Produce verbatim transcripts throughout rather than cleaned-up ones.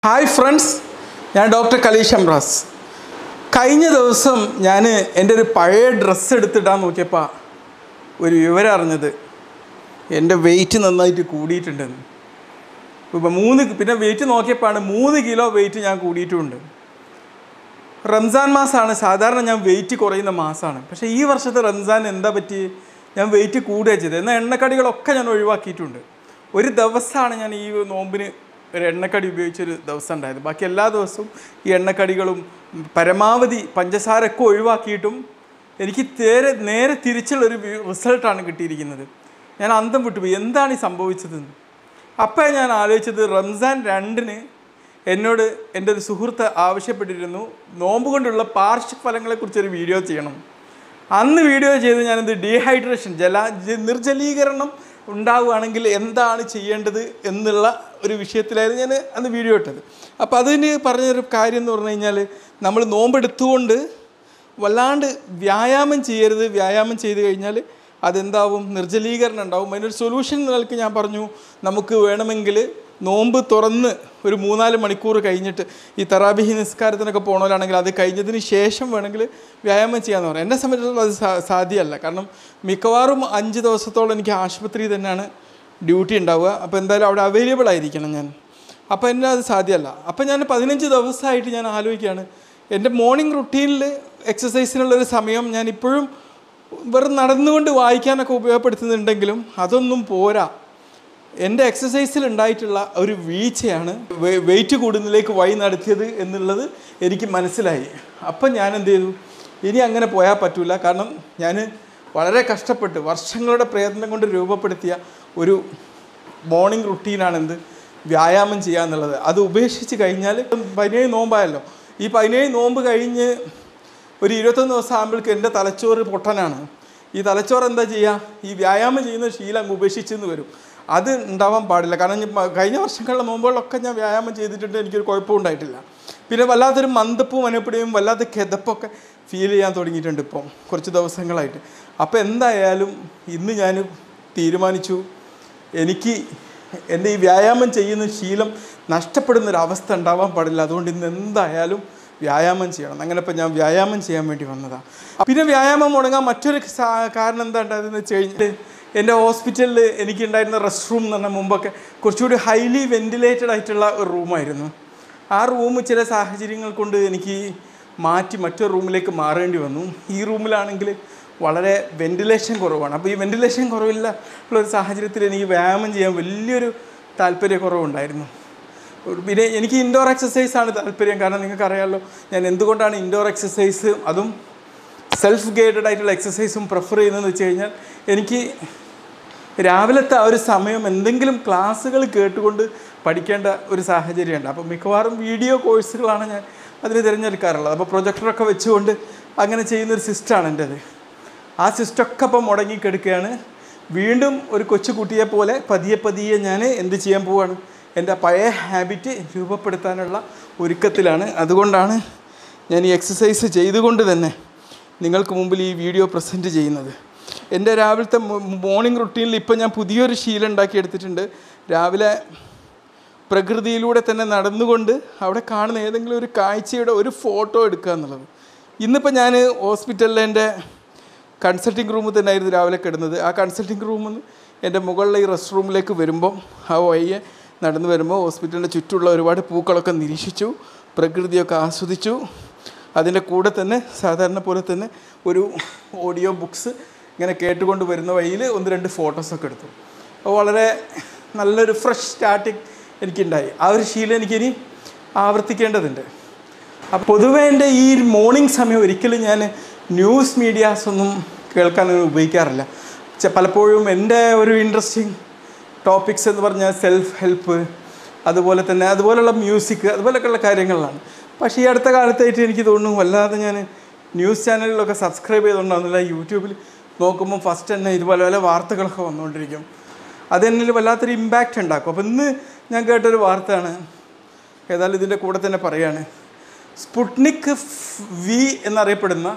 Hi friends, I am Doctor Kalish Amras. കഴിഞ്ഞ ദിവസം ഞാൻ എൻ്റെ ഒരു പഴയ ഡ്രസ്സ് എടുത്തിടാൻ നോക്കിയപ്പോൾ ഒരു വിവരം അറിഞ്ഞത് എൻ്റെ വെയിറ്റ് നന്നായിട്ട് കൂടിയിട്ടുണ്ടെന്ന്. ഇപ്പോൾ മൂന്ന് പിന്നെ വെയിറ്റ് നോക്കിയപ്പോഴാണ് മൂന്ന് കിലോ വെയിറ്റ് ഞാൻ കൂടിയിട്ടുമുണ്ട്. റംസാൻ മാസമാണ് സാധാരണ ഞാൻ വെയിറ്റ് കുറയുന്ന മാസമാണ്. പക്ഷേ ഈ വർഷത്തെ റംസാൻ എന്താ പറ്റി, ഞാൻ വെയിറ്റ് കൂടുകയാണ് ചെയ്തത്. എന്നാൽ എണ്ണക്കടികളൊക്കെ ഞാൻ ഒഴിവാക്കിയിട്ടുണ്ട്. ഒരു ദിവസമാണ് ഞാൻ ഈ നോമ്പിന് ഒരു എണ്ണക്കടി ഉപയോഗിച്ചൊരു ദിവസം ഉണ്ടായത്. ബാക്കി എല്ലാ ദിവസവും ഈ എണ്ണക്കടികളും പരമാവധി പഞ്ചസാരയൊക്കെ ഒഴിവാക്കിയിട്ടും എനിക്ക് നേരെ നേരെ തിരിച്ചുള്ളൊരു റിസൾട്ടാണ് കിട്ടിയിരിക്കുന്നത്. ഞാൻ അന്തം വിട്ടുപോയി, എന്താണ് ഈ സംഭവിച്ചതെന്ന്. അപ്പോൾ ഞാൻ ആലോചിച്ചത്, റംസാൻ രണ്ടിന് എന്നോട് എൻ്റെ ഒരു സുഹൃത്ത് ആവശ്യപ്പെട്ടിരുന്നു നോമ്പ് കൊണ്ടുള്ള പാർശ്വഫലങ്ങളെക്കുറിച്ചൊരു വീഡിയോ ചെയ്യണം. അന്ന് വീഡിയോ ചെയ്ത് ഞാനെന്ത് ഡീഹൈഡ്രേഷൻ ജല നിർജ്ജലീകരണം ഉണ്ടാവുകയാണെങ്കിൽ എന്താണ് ചെയ്യേണ്ടത് എന്നുള്ള ഒരു വിഷയത്തിലായിരുന്നു ഞാൻ അന്ന് വീഡിയോ ഇട്ടത്. അപ്പോൾ അതിന് പറഞ്ഞൊരു കാര്യം എന്ന് പറഞ്ഞു കഴിഞ്ഞാൽ, നമ്മൾ നോമ്പെടുത്തുകൊണ്ട് വല്ലാണ്ട് വ്യായാമം ചെയ്യരുത്. വ്യായാമം ചെയ്ത് കഴിഞ്ഞാൽ അതെന്താവും, നിർജ്ജലീകരണം ഉണ്ടാവും. അതിനൊരു സൊല്യൂഷൻ നിലക്ക് ഞാൻ പറഞ്ഞു, നമുക്ക് വേണമെങ്കിൽ നോമ്പ് തുറന്ന് ഒരു മൂന്നാല് മണിക്കൂർ കഴിഞ്ഞിട്ട് ഈ തറാബിഹി നിസ്കാരത്തിനൊക്കെ പോകണവരാണെങ്കിൽ അത് കഴിഞ്ഞതിന് ശേഷം വേണമെങ്കിൽ വ്യായാമം ചെയ്യാമെന്ന് പറയാം. എന്നെ സംബന്ധിച്ചിടത്തോളം അത് സാധ്യമല്ല. കാരണം മിക്കവാറും അഞ്ച് ദിവസത്തോളം എനിക്ക് ആശുപത്രി തന്നെയാണ് ഡ്യൂട്ടി ഉണ്ടാവുക. അപ്പോൾ എന്തായാലും അവിടെ അവൈലബിൾ ആയിരിക്കണം ഞാൻ. അപ്പോൾ എന്നെ അത് സാധ്യമല്ല. അപ്പോൾ ഞാൻ പതിനഞ്ച് ദിവസമായിട്ട് ഞാൻ ആലോചിക്കുകയാണ്, എൻ്റെ മോർണിംഗ് റുട്ടീനിൽ എക്സസൈസിനുള്ളൊരു സമയം ഞാൻ ഇപ്പോഴും വെറും നടന്നുകൊണ്ട് വായിക്കാനൊക്കെ ഉപയോഗപ്പെടുത്തുന്നുണ്ടെങ്കിലും അതൊന്നും പോരാ. എൻ്റെ എക്സസൈസിൽ ഉണ്ടായിട്ടുള്ള ഒരു വീഴ്ചയാണ് വെയിറ്റ് കൂടുന്നതിലേക്ക് വഴി നടത്തിയത് എന്നുള്ളത് എനിക്ക് മനസ്സിലായി. അപ്പം ഞാൻ എന്ത് ചെയ്തു, ഇനി അങ്ങനെ പോയാൽ പറ്റില്ല. കാരണം ഞാൻ വളരെ കഷ്ടപ്പെട്ട് വർഷങ്ങളുടെ പ്രയത്നം കൊണ്ട് രൂപപ്പെടുത്തിയ ഒരു മോർണിംഗ് റുട്ടീനാണെന്ത് വ്യായാമം ചെയ്യുക എന്നുള്ളത്. അത് ഉപേക്ഷിച്ച് കഴിഞ്ഞാൽ പതിനേഴ് നോമ്പായല്ലോ. ഈ പതിനേഴ് നോമ്പ് കഴിഞ്ഞ് ഒരു ഇരുപത്തൊന്ന് ദിവസം ആകുമ്പോഴേക്ക് എൻ്റെ തലച്ചോറ് പൊട്ടനാണ്. ഈ തലച്ചോറ് എന്താ ചെയ്യുക, ഈ വ്യായാമം ചെയ്യുന്ന ശീലം ഉപേക്ഷിച്ചെന്ന് വരും. അത് ഉണ്ടാവാൻ പാടില്ല. കാരണം കഴിഞ്ഞ വർഷങ്ങളിലെ നോമ്പുകളിലൊക്കെ ഞാൻ വ്യായാമം ചെയ്തിട്ടുണ്ട്, എനിക്കൊരു കുഴപ്പവും ഉണ്ടായിട്ടില്ല. പിന്നെ വല്ലാത്തൊരു മന്ദപ്പും അനുപ്പിടിയും വല്ലാത്ത കിതപ്പൊക്കെ ഫീൽ ചെയ്യാൻ തുടങ്ങിയിട്ടുണ്ട് ഇപ്പം കുറച്ച് ദിവസങ്ങളായിട്ട്. അപ്പോൾ എന്തായാലും ഇന്ന് ഞാൻ തീരുമാനിച്ചു, എനിക്ക് എൻ്റെ ഈ വ്യായാമം ചെയ്യുന്ന ശീലം നഷ്ടപ്പെടുന്നൊരവസ്ഥ ഉണ്ടാവാൻ പാടില്ല. അതുകൊണ്ട് ഇന്ന് എന്തായാലും വ്യായാമം ചെയ്യണം. അങ്ങനെ ഇപ്പം ഞാൻ വ്യായാമം ചെയ്യാൻ വേണ്ടി വന്നതാണ്. പിന്നെ വ്യായാമം മുടങ്ങാൻ മറ്റൊരു കാരണം എന്താ ഉണ്ടായതെന്ന് വെച്ച് കഴിഞ്ഞാൽ, എൻ്റെ ഹോസ്പിറ്റലിൽ എനിക്കുണ്ടായിരുന്ന റെസ്റ്റ് റൂം എന്ന് പറഞ്ഞാൽ മുമ്പൊക്കെ കുറച്ചുകൂടി ഹൈലി വെൻറ്റിലേറ്റഡ് ആയിട്ടുള്ള ഒരു റൂമായിരുന്നു. ആ റൂം ചില സാഹചര്യങ്ങൾ കൊണ്ട് എനിക്ക് മാറ്റി മറ്റൊരു റൂമിലേക്ക് മാറേണ്ടി വന്നു. ഈ റൂമിലാണെങ്കിൽ വളരെ വെൻറ്റിലേഷൻ കുറവാണ്. അപ്പോൾ ഈ വെൻറ്റിലേഷൻ കുറവില്ല ഉള്ളൊരു സാഹചര്യത്തിൽ എനിക്ക് വ്യായാമം ചെയ്യാൻ വലിയൊരു താല്പര്യക്കുറവുണ്ടായിരുന്നു. പിന്നെ എനിക്ക് ഇൻഡോർ എക്സസൈസാണ് താല്പര്യം. കാരണം നിങ്ങൾക്കറിയാമല്ലോ ഞാൻ എന്തുകൊണ്ടാണ് ഇൻഡോർ എക്സസൈസ് അതും സെൽഫ് ഗൈഡഡ് ആയിട്ടുള്ള എക്സസൈസും പ്രിഫർ ചെയ്യുന്നതെന്ന് വെച്ച് കഴിഞ്ഞാൽ, എനിക്ക് രാവിലത്തെ ആ ഒരു സമയം എന്തെങ്കിലും ക്ലാസ്സുകൾ കേട്ടുകൊണ്ട് പഠിക്കേണ്ട ഒരു സാഹചര്യമുണ്ട്. അപ്പോൾ മിക്കവാറും വീഡിയോ കോഴ്സുകളാണ് ഞാൻ അതിന് തിരഞ്ഞെടുക്കാറുള്ളത്. അപ്പോൾ പ്രൊജക്ടറൊക്കെ വെച്ചുകൊണ്ട് അങ്ങനെ ചെയ്യുന്നൊരു സിസ്റ്റമാണ് എൻ്റേത്. ആ സിസ്റ്റമൊക്കെ അപ്പം മുടങ്ങിക്കെടുക്കുകയാണ്. വീണ്ടും ഒരു കൊച്ചു കുട്ടിയെ പോലെ പതിയെ പതിയെ ഞാൻ എന്ത് ചെയ്യാൻ പോവുകയാണ്, എൻ്റെ പഴയ ഹാബിറ്റ് രൂപപ്പെടുത്താനുള്ള ഒരുക്കത്തിലാണ്. അതുകൊണ്ടാണ് ഞാൻ ഈ എക്സസൈസ് ചെയ്തുകൊണ്ട് തന്നെ നിങ്ങൾക്ക് മുമ്പിൽ ഈ വീഡിയോ പ്രസൻറ്റ് ചെയ്യുന്നത്. എൻ്റെ രാവിലത്തെ മോർണിംഗ് റുട്ടീനിൽ ഇപ്പം ഞാൻ പുതിയൊരു ശീലം ഉണ്ടാക്കിയെടുത്തിട്ടുണ്ട്. രാവിലെ പ്രകൃതിയിലൂടെ തന്നെ നടന്നുകൊണ്ട് അവിടെ കാണുന്ന ഏതെങ്കിലും ഒരു കാഴ്ചയുടെ ഒരു ഫോട്ടോ എടുക്കുക എന്നുള്ളത്. ഇന്നിപ്പോൾ ഞാൻ ഹോസ്പിറ്റലിലെ എൻ്റെ കൺസൾട്ടിങ് റൂമിൽ തന്നെ ആയിരുന്നു രാവിലെ കിടന്നത്. ആ കൺസൾട്ടിങ് റൂമിൽ നിന്ന് എൻ്റെ മുകളിലെ ഈ റെസ്റ്റ് റൂമിലേക്ക് വരുമ്പം ആ വഴിയെ നടന്നു വരുമ്പോൾ ഹോസ്പിറ്റലിൻ്റെ ചുറ്റുമുള്ള ഒരുപാട് പൂക്കളൊക്കെ നിരീക്ഷിച്ചു, പ്രകൃതിയൊക്കെ ആസ്വദിച്ചു. അതിൻ്റെ കൂടെ തന്നെ സാധാരണ പോലെ തന്നെ ഒരു ഓഡിയോ ബുക്സ് ഇങ്ങനെ കേട്ടുകൊണ്ട് വരുന്ന വഴിയിൽ ഒന്ന് രണ്ട് ഫോട്ടോസൊക്കെ എടുത്തു. അപ്പോൾ വളരെ നല്ലൊരു ഫ്രഷ് സ്റ്റാർട്ടിങ് എനിക്കുണ്ടായി. ആ ഒരു ശീലം എനിക്കിനി ആവർത്തിക്കേണ്ടതുണ്ട്. അപ്പോൾ പൊതുവേ എൻ്റെ ഈ മോർണിംഗ് സമയം ഒരിക്കലും ഞാൻ ന്യൂസ് മീഡിയാസൊന്നും കേൾക്കാൻ ഉപയോഗിക്കാറില്ല. പലപ്പോഴും എൻ്റെ ഒരു ഇൻട്രസ്റ്റിംഗ് ടോപ്പിക്സ് എന്ന് പറഞ്ഞാൽ സെൽഫ് ഹെൽപ്പ്, അതുപോലെ തന്നെ അതുപോലെയുള്ള മ്യൂസിക്, അതുപോലെയൊക്കെയുള്ള കാര്യങ്ങളിലാണ്. പക്ഷേ ഈ അടുത്ത കാലത്തായിട്ട് എനിക്ക് തോന്നുന്നു വല്ലാതെ ഞാൻ ന്യൂസ് ചാനലിലൊക്കെ സബ്സ്ക്രൈബ് ചെയ്തുകൊണ്ടാകുന്നില്ല. യൂട്യൂബിൽ നോക്കുമ്പോൾ ഫസ്റ്റ് തന്നെ ഇതുപോലെ പല വാർത്തകളൊക്കെ വന്നുകൊണ്ടിരിക്കും. അതെന്നിൽ വല്ലാത്തൊരു ഇമ്പാക്റ്റ് ഉണ്ടാക്കും. അപ്പോൾ ഇന്ന് ഞാൻ കേട്ടൊരു വാർത്തയാണ്, ഏതായാലും ഇതിൻ്റെ കൂടെ തന്നെ പറയുകയാണ്. സ്പുട്നിക് വി എന്നറിയപ്പെടുന്ന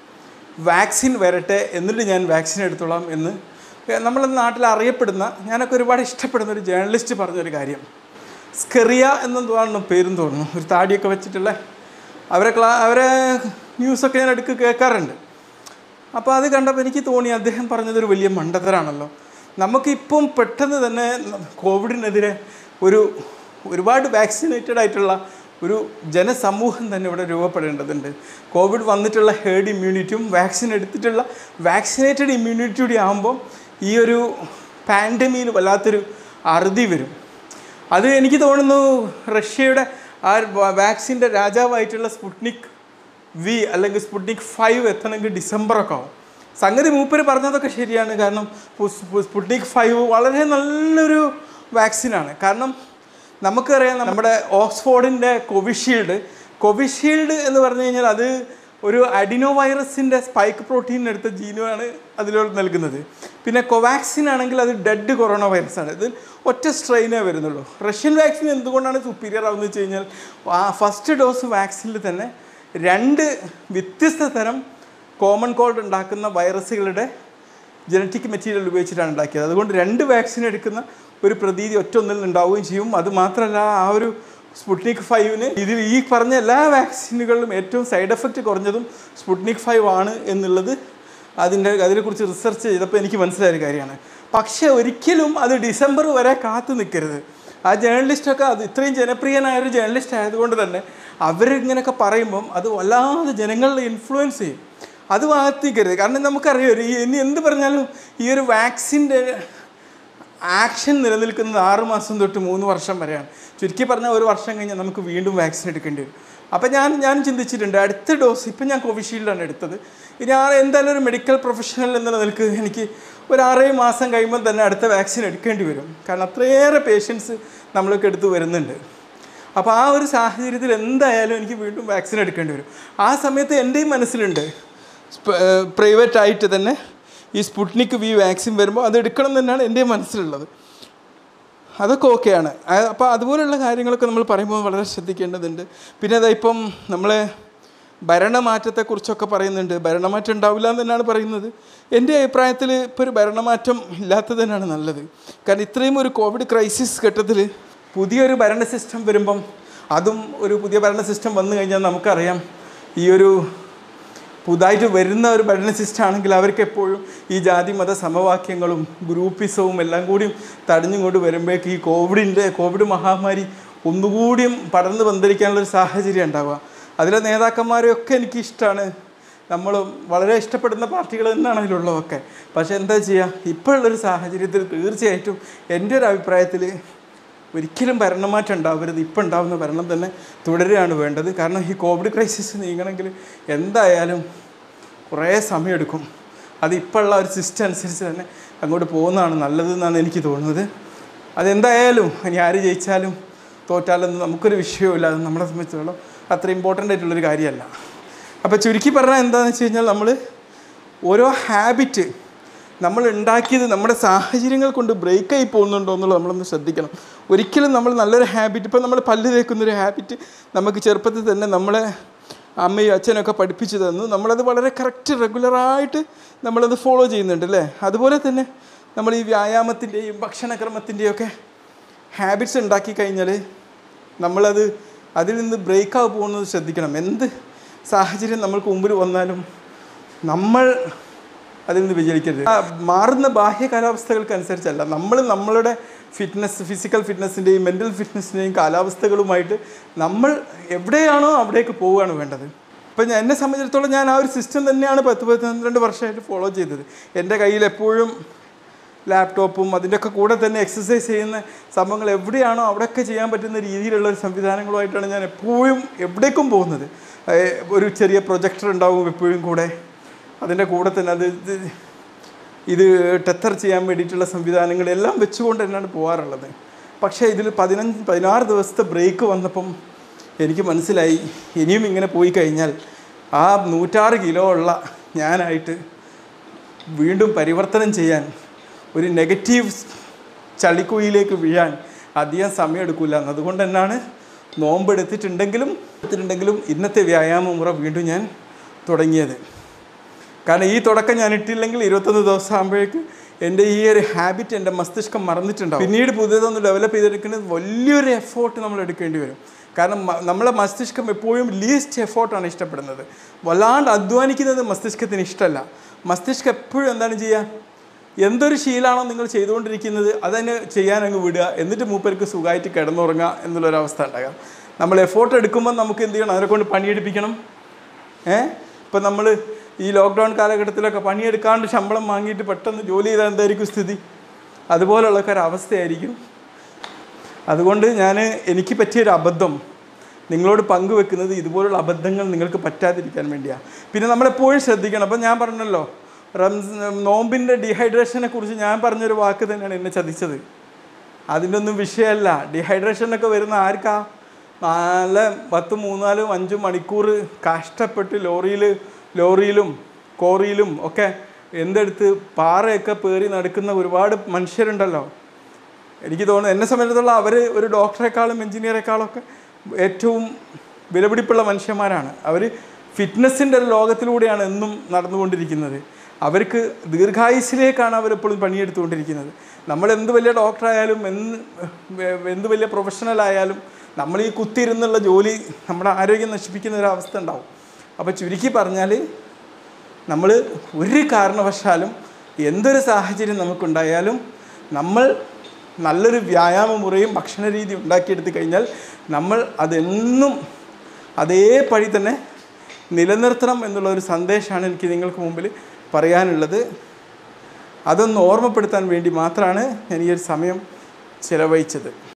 വാക്സിൻ വരട്ടെ, എന്നിട്ട് ഞാൻ വാക്സിൻ എടുത്തോളാം എന്ന് നമ്മളെ നാട്ടിൽ അറിയപ്പെടുന്ന, ഞാനൊക്കെ ഒരുപാട് ഇഷ്ടപ്പെടുന്ന ഒരു ജേർണലിസ്റ്റ് പറഞ്ഞൊരു കാര്യം. സ്കെറിയ എന്നെന്താണ് പേരും തോന്നുന്നു, ഒരു താടിയൊക്കെ വെച്ചിട്ടുള്ള അവരെ ക്ലാ അവരെ ന്യൂസൊക്കെ ഞാൻ ഇടയ്ക്ക് കേൾക്കാറുണ്ട്. അപ്പോൾ അത് കണ്ടപ്പോൾ എനിക്ക് തോന്നി അദ്ദേഹം പറഞ്ഞതൊരു വലിയ മണ്ടത്തരാണല്ലോ. നമുക്കിപ്പം പെട്ടെന്ന് തന്നെ കോവിഡിനെതിരെ ഒരു ഒരുപാട് വാക്സിനേറ്റഡ് ആയിട്ടുള്ള ഒരു ജനസമൂഹം തന്നെ ഇവിടെ രൂപപ്പെടേണ്ടതുണ്ട്. കോവിഡ് വന്നിട്ടുള്ള ഹേർഡ് ഇമ്മ്യൂണിറ്റിയും വാക്സിൻ എടുത്തിട്ടുള്ള വാക്സിനേറ്റഡ് ഇമ്മ്യൂണിറ്റി കൂടി ആകുമ്പോൾ ഈ ഒരു പാൻഡമിയിൽ വല്ലാത്തൊരു അറുതി വരും. അത് എനിക്ക് തോന്നുന്നു റഷ്യയുടെ ആ വാക്സിൻ്റെ രാജാവായിട്ടുള്ള സ്പുട്നിക് വി അല്ലെങ്കിൽ സ്പുട്നിക് ഫൈവ് എത്തണമെങ്കിൽ ഡിസംബറൊക്കെ ആവും. സംഗതി മൂപ്പര് പറഞ്ഞതൊക്കെ ശരിയാണ്. കാരണം സ്പുട്നിക് ഫൈവ് വളരെ നല്ലൊരു വാക്സിനാണ്. കാരണം നമുക്കറിയാം നമ്മുടെ ഓക്സ്ഫോർഡിൻ്റെ കോവിഷീൽഡ് കോവിഷീൽഡ് എന്ന് പറഞ്ഞു കഴിഞ്ഞാൽ അത് ഒരു അഡിനോ വൈറസിൻ്റെ സ്പൈക്ക് പ്രോട്ടീൻ എടുത്ത ജീനുമാണ് അതിലൂടെ നൽകുന്നത്. പിന്നെ കോവാക്സിൻ ആണെങ്കിൽ അത് ഡെഡ് കൊറോണ വൈറസാണ്. ഇത് ഒറ്റ സ്ട്രെയിനേ വരുന്നുള്ളൂ. റഷ്യൻ വാക്സിൻ എന്തുകൊണ്ടാണ് സുപ്പീരിയർ ആവുന്നത് വെച്ച് കഴിഞ്ഞാൽ ആ ഫസ്റ്റ് ഡോസ് വാക്സിനിൽ തന്നെ രണ്ട് വ്യത്യസ്ത തരം കോമൺ കോൾഡ് ഉണ്ടാക്കുന്ന വൈറസുകളുടെ ജനറ്റിക് മെറ്റീരിയൽ ഉപയോഗിച്ചിട്ടാണ് ഉണ്ടാക്കിയത്. അതുകൊണ്ട് രണ്ട് വാക്സിൻ എടുക്കുന്ന ഒരു പ്രതീതി ഒറ്റ ഒന്നിൽ ഉണ്ടാവുകയും ചെയ്യും. അതുമാത്രമല്ല, ആ ഒരു സ്പുട്നിക് ഫൈവിന് ഇതിൽ ഈ പറഞ്ഞ എല്ലാ വാക്സിനുകളിലും ഏറ്റവും സൈഡ് എഫക്റ്റ് കുറഞ്ഞതും സ്പുട്നിക് ഫൈവ് ആണ് എന്നുള്ളത് അതിൻ്റെ അതിനെക്കുറിച്ച് റിസർച്ച് ചെയ്തപ്പോൾ എനിക്ക് മനസ്സിലായൊരു കാര്യമാണ്. പക്ഷേ ഒരിക്കലും അത് ഡിസംബർ വരെ കാത്തു നിൽക്കരുത്. ആ ജേർണലിസ്റ്റൊക്കെ അത് ഇത്രയും ജനപ്രിയനായൊരു ജേർണലിസ്റ്റ് ആയതുകൊണ്ട് തന്നെ അവരിങ്ങനെയൊക്കെ പറയുമ്പം അത് വല്ലാതെ ജനങ്ങളെ ഇൻഫ്ലുവൻസ് ചെയ്യും. അത് വാർത്തിക്കരുത്. കാരണം നമുക്കറിയാം ഈ ഇനി എന്ത് പറഞ്ഞാലും ഈ ഒരു വാക്സിൻ്റെ ആക്ഷൻ നിലനിൽക്കുന്നത് ആറ് മാസം തൊട്ട് മൂന്ന് വർഷം വരെയാണ്. ചുരുക്കി പറഞ്ഞാൽ ഒരു വർഷം കഴിഞ്ഞാൽ നമുക്ക് വീണ്ടും വാക്സിൻ എടുക്കേണ്ടി വരും. അപ്പോൾ ഞാൻ ഞാൻ ചിന്തിച്ചിട്ടുണ്ട് അടുത്ത ഡോസ് ഇപ്പം ഞാൻ കോവിഷീൽഡാണ് എടുത്തത്. ഞാൻ എന്തായാലും ഒരു മെഡിക്കൽ പ്രൊഫഷണൽ എന്ന നിലക്ക് എനിക്ക് ഒരു ആറേഴ് മാസം കഴിയുമ്പോൾ തന്നെ അടുത്ത വാക്സിൻ എടുക്കേണ്ടി വരും. കാരണം അത്രയേറെ പേഷ്യൻസ് നമ്മളൊക്കെ എടുത്ത് വരുന്നുണ്ട്. അപ്പോൾ ആ ഒരു സാഹചര്യത്തിൽ എന്തായാലും എനിക്ക് വീണ്ടും വാക്സിൻ എടുക്കേണ്ടി വരും. ആ സമയത്ത് എൻ്റെയും മനസ്സിലുണ്ട് പ്രൈവറ്റായിട്ട് തന്നെ ഈ സ്പുട്നിക് വി വാക്സിൻ വരുമ്പോൾ അത് എടുക്കണം തന്നെയാണ് എൻ്റെയും മനസ്സിലുള്ളത്. അതൊക്കെ ഓക്കെയാണ്. അപ്പോൾ അതുപോലുള്ള കാര്യങ്ങളൊക്കെ നമ്മൾ പറയുമ്പോൾ വളരെ ശ്രദ്ധിക്കേണ്ടതുണ്ട്. പിന്നെ അതാ ഇപ്പം നമ്മളെ ഭരണമാറ്റത്തെക്കുറിച്ചൊക്കെ പറയുന്നുണ്ട്. ഭരണമാറ്റം ഉണ്ടാവില്ല എന്ന് തന്നെയാണ് പറയുന്നത്. എൻ്റെ അഭിപ്രായത്തിൽ ഇപ്പോൾ ഒരു ഭരണമാറ്റം ഇല്ലാത്തത് തന്നെയാണ് നല്ലത്. കാരണം ഇത്രയും ഒരു കോവിഡ് ക്രൈസിസ് ഘട്ടത്തിൽ പുതിയൊരു ഭരണ സിസ്റ്റം വരുമ്പം അതും ഒരു പുതിയ ഭരണ സിസ്റ്റം വന്നു കഴിഞ്ഞാൽ നമുക്കറിയാം ഈ ഒരു പുതുതായിട്ട് വരുന്ന ഒരു ഭരണ സിസ്റ്റം ആണെങ്കിൽ അവർക്ക് എപ്പോഴും ഈ ജാതി മത സമവാക്യങ്ങളും ഗ്രൂപ്പിസവും എല്ലാം കൂടിയും തടഞ്ഞുകൊണ്ട് വരുമ്പോഴേക്ക് ഈ കോവിഡിൻ്റെ കോവിഡ് മഹാമാരി ഒന്നുകൂടിയും പടർന്ന് പന്തലിക്കാനുള്ളൊരു സാഹചര്യം ഉണ്ടാവുക. അതിലെ നേതാക്കന്മാരെയൊക്കെ എനിക്കിഷ്ടമാണ്. നമ്മൾ വളരെ ഇഷ്ടപ്പെടുന്ന പാർട്ടികൾ തന്നെയാണ് അതിലുള്ളതൊക്കെ. പക്ഷേ എന്താ ചെയ്യുക, ഇപ്പോഴുള്ളൊരു സാഹചര്യത്തിൽ തീർച്ചയായിട്ടും എൻ്റെ ഒരു അഭിപ്രായത്തിൽ ഒരിക്കലും ഭരണമാറ്റം ഉണ്ടാവരുത്. ഇപ്പം ഉണ്ടാകുന്ന ഭരണം തന്നെ തുടരുകയാണ് വേണ്ടത്. കാരണം ഈ കോവിഡ് ക്രൈസിസ് നീങ്ങണമെങ്കിൽ എന്തായാലും കുറേ സമയമെടുക്കും. അത് ഇപ്പോഴുള്ള ഒരു സിസ്റ്റം അനുസരിച്ച് തന്നെ അങ്ങോട്ട് പോകുന്നതാണ് നല്ലതെന്നാണ് എനിക്ക് തോന്നുന്നത്. അതെന്തായാലും ഇനി ആര് ജയിച്ചാലും തോറ്റാലൊന്നും നമുക്കൊരു വിഷയമില്ല. അത് നമ്മളെ സംബന്ധിച്ചിടത്തോളം അത്ര ഇമ്പോർട്ടൻ്റ് ആയിട്ടുള്ളൊരു കാര്യമല്ല. അപ്പോൾ ചുരുക്കി പറഞ്ഞാൽ എന്താണെന്ന് വെച്ച് കഴിഞ്ഞാൽ നമ്മൾ ഓരോ ഹാബിറ്റ് നമ്മൾ ഉണ്ടാക്കിയത് നമ്മുടെ സാഹചര്യങ്ങൾ കൊണ്ട് ബ്രേക്കായി പോകുന്നുണ്ടോ എന്നുള്ളത് നമ്മളൊന്ന് ശ്രദ്ധിക്കണം. ഒരിക്കലും നമ്മൾ നല്ലൊരു ഹാബിറ്റ്, ഇപ്പോൾ നമ്മൾ പല്ല് തേക്കുന്നൊരു ഹാബിറ്റ് നമുക്ക് ചെറുപ്പത്തിൽ തന്നെ നമ്മളെ അമ്മയും അച്ഛനൊക്കെ പഠിപ്പിച്ചു തന്നു. നമ്മളത് വളരെ കറക്റ്റ് റെഗുലറായിട്ട് നമ്മളത് ഫോളോ ചെയ്യുന്നുണ്ട് അല്ലേ. അതുപോലെ തന്നെ നമ്മൾ ഈ വ്യായാമത്തിൻ്റെയും ഭക്ഷണക്രമത്തിൻ്റെയൊക്കെ ഹാബിറ്റ്സ് ഉണ്ടാക്കി കഴിഞ്ഞാൽ നമ്മളത് അതിൽ നിന്ന് ബ്രേക്കായി പോകുന്നത് ശ്രദ്ധിക്കണം. എന്ത് സാഹചര്യം നമ്മൾക്ക് മുമ്പിൽ വന്നാലും നമ്മൾ അതിൽ നിന്ന് വിചാരിക്കരുത്. മാറുന്ന ബാഹ്യ കാലാവസ്ഥകൾക്കനുസരിച്ചല്ല, നമ്മൾ നമ്മളുടെ ഫിറ്റ്നസ് ഫിസിക്കൽ ഫിറ്റ്നസ്സിൻ്റെയും മെൻ്റൽ ഫിറ്റ്നസ്സിൻ്റെയും കാലാവസ്ഥകളുമായിട്ട് നമ്മൾ എവിടെയാണോ അവിടേക്ക് പോവുകയാണ് വേണ്ടത്. ഇപ്പം ഞാൻ എന്നെ സംബന്ധിച്ചിടത്തോളം ഞാൻ ആ ഒരു സിസ്റ്റം തന്നെയാണ് പത്ത് പന്ത്രണ്ട് വർഷമായിട്ട് ഫോളോ ചെയ്തത്. എൻ്റെ കയ്യിൽ എപ്പോഴും ലാപ്ടോപ്പും അതിൻ്റെയൊക്കെ കൂടെ തന്നെ എക്സസൈസ് ചെയ്യുന്ന സംഭവങ്ങൾ എവിടെയാണോ അവിടെയൊക്കെ ചെയ്യാൻ പറ്റുന്ന രീതിയിലുള്ള ഒരു സംവിധാനങ്ങളുമായിട്ടാണ് ഞാൻ എപ്പോഴും എവിടേക്കും പോകുന്നത്. ഒരു ചെറിയ പ്രൊജക്ടർ ഉണ്ടാവും എപ്പോഴും കൂടെ, അതിൻ്റെ കൂടെ തന്നെ അത് ഇത് ടെത്തർ ചെയ്യാൻ വേണ്ടിയിട്ടുള്ള സംവിധാനങ്ങളെല്ലാം വെച്ചുകൊണ്ട് തന്നെയാണ് പോകാറുള്ളത്. പക്ഷേ ഇതിൽ പതിനഞ്ച് പതിനാറ് ദിവസത്തെ ബ്രേക്ക് വന്നപ്പം എനിക്ക് മനസ്സിലായി ഇനിയും ഇങ്ങനെ പോയി കഴിഞ്ഞാൽ ആ നൂറ്റാറ് കിലോ ഉള്ള ഞാനായിട്ട് വീണ്ടും പരിവർത്തനം ചെയ്യാൻ, ഒരു നെഗറ്റീവ് ചളിക്കുഴിയിലേക്ക് വീഴാൻ അധികം സമയം എടുക്കില്ല. അതുകൊണ്ട് തന്നെയാണ് നോമ്പെടുത്തിട്ടുണ്ടെങ്കിലും എടുത്തിട്ടുണ്ടെങ്കിലും ഇന്നത്തെ വ്യായാമ മുറ വീണ്ടും ഞാൻ തുടങ്ങിയത്. കാരണം ഈ തുടക്കം ഞാൻ ഇട്ടില്ലെങ്കിൽ ഇരുപത്തൊന്ന് ദിവസം ആകുമ്പോഴേക്ക് എൻ്റെ ഈ ഒരു ഹാബിറ്റ് എൻ്റെ മസ്തിഷ്കം മറന്നിട്ടുണ്ടാവും. പിന്നീട് പുതിയതൊന്ന് ഡെവലപ്പ് ചെയ്തെടുക്കുന്നത് വലിയൊരു എഫേർട്ട് നമ്മൾ എടുക്കേണ്ടി വരും. കാരണം നമ്മളെ മസ്തിഷ്കം എപ്പോഴും ലീസ്റ്റ് എഫേർട്ടാണ് ഇഷ്ടപ്പെടുന്നത്. വല്ലാണ്ട് അധ്വാനിക്കുന്നത് മസ്തിഷ്കത്തിന് ഇഷ്ടമല്ല. മസ്തിഷ്കം എപ്പോഴും എന്താണ് ചെയ്യുക, എന്തൊരു ശീലമാണോ നിങ്ങൾ ചെയ്തുകൊണ്ടിരിക്കുന്നത് അതന്നെ ചെയ്യാൻ അങ്ങ് വിടുക, എന്നിട്ട് മൂപ്പർക്ക് സുഖമായിട്ട് കിടന്നുറങ്ങുക എന്നുള്ളൊരവസ്ഥ ഉണ്ടാകുക. നമ്മൾ എഫേർട്ട് എടുക്കുമ്പോൾ നമുക്ക് എന്ത് ചെയ്യണം, അവരെ കൊണ്ട് പണിയെടുപ്പിക്കണം. ഏഹ് ഇപ്പം നമ്മൾ ഈ ലോക്ക്ഡൗൺ കാലഘട്ടത്തിലൊക്കെ പണിയെടുക്കാണ്ട് ശമ്പളം വാങ്ങിയിട്ട് പെട്ടെന്ന് ജോലി ചെയ്താൽ എന്തായിരിക്കും സ്ഥിതി? അതുപോലുള്ളൊക്കെ ഒരു അവസ്ഥയായിരിക്കും. അതുകൊണ്ട് ഞാൻ എനിക്ക് പറ്റിയൊരു അബദ്ധം നിങ്ങളോട് പങ്കുവെക്കുന്നത് ഇതുപോലുള്ള അബദ്ധങ്ങൾ നിങ്ങൾക്ക് പറ്റാതിരിക്കാൻ വേണ്ടിയാണ്. പിന്നെ നമ്മളെപ്പോഴും ശ്രദ്ധിക്കണം. അപ്പം ഞാൻ പറഞ്ഞല്ലോ, റംസ് നോമ്പിൻ്റെ ഡീഹൈഡ്രേഷനെ കുറിച്ച് ഞാൻ പറഞ്ഞൊരു വാക്ക് തന്നെയാണ് എന്നെ ചതിച്ചത്. അതിൻ്റെ ഒന്നും വിഷയമല്ല. ഡീഹൈഡ്രേഷനൊക്കെ വരുന്ന ആർക്കാ? നല്ല പത്ത് മൂന്നാലും അഞ്ചും മണിക്കൂർ കഷ്ടപ്പെട്ട് ലോറിയിൽ ലോറിയിലും കോറിയിലും ഒക്കെ എന്തെടുത്ത് പാറയൊക്കെ പേറി നടക്കുന്ന ഒരുപാട് മനുഷ്യരുണ്ടല്ലോ. എനിക്ക് തോന്നുന്നു എന്നെ സംബന്ധിച്ചിടത്തോളം അവർ ഒരു ഡോക്ടറെക്കാളും എൻജിനീയറെക്കാളും ഒക്കെ ഏറ്റവും വിലപിടിപ്പുള്ള മനുഷ്യന്മാരാണ്. അവർ ഫിറ്റ്നസ്സിൻ്റെ ഒരു ലോകത്തിലൂടെയാണ് എന്നും നടന്നുകൊണ്ടിരിക്കുന്നത്. അവർക്ക് ദീർഘായുസിലേക്കാണ് അവരെപ്പോഴും പണിയെടുത്തുകൊണ്ടിരിക്കുന്നത്. നമ്മൾ എന്ത് വലിയ ഡോക്ടറായാലും എന്ത് എന്ത് വലിയ പ്രൊഫഷണലായാലും നമ്മൾ ഈ കുത്തിയിരുന്നുള്ള ജോലി നമ്മുടെ ആരോഗ്യം നശിപ്പിക്കുന്ന ഒരവസ്ഥ ഉണ്ടാവും. അപ്പോൾ ചുരുക്കി പറഞ്ഞാൽ നമ്മൾ ഒരു കാരണവശാലും എന്തൊരു സാഹചര്യം നമുക്കുണ്ടായാലും നമ്മൾ നല്ലൊരു വ്യായാമ മുറയും ഭക്ഷണ രീതി ഉണ്ടാക്കിയെടുത്ത് കഴിഞ്ഞാൽ നമ്മൾ അതെന്നും അതേപടി തന്നെ നിലനിർത്തണം എന്നുള്ളൊരു സന്ദേശമാണ് എനിക്ക് നിങ്ങൾക്ക് മുമ്പിൽ പറയാനുള്ളത്. അതൊന്ന് ഓർമ്മപ്പെടുത്താൻ വേണ്ടി മാത്രമാണ് ഞാൻ ഈ ഒരു സമയം ചിലവഴിച്ചത്.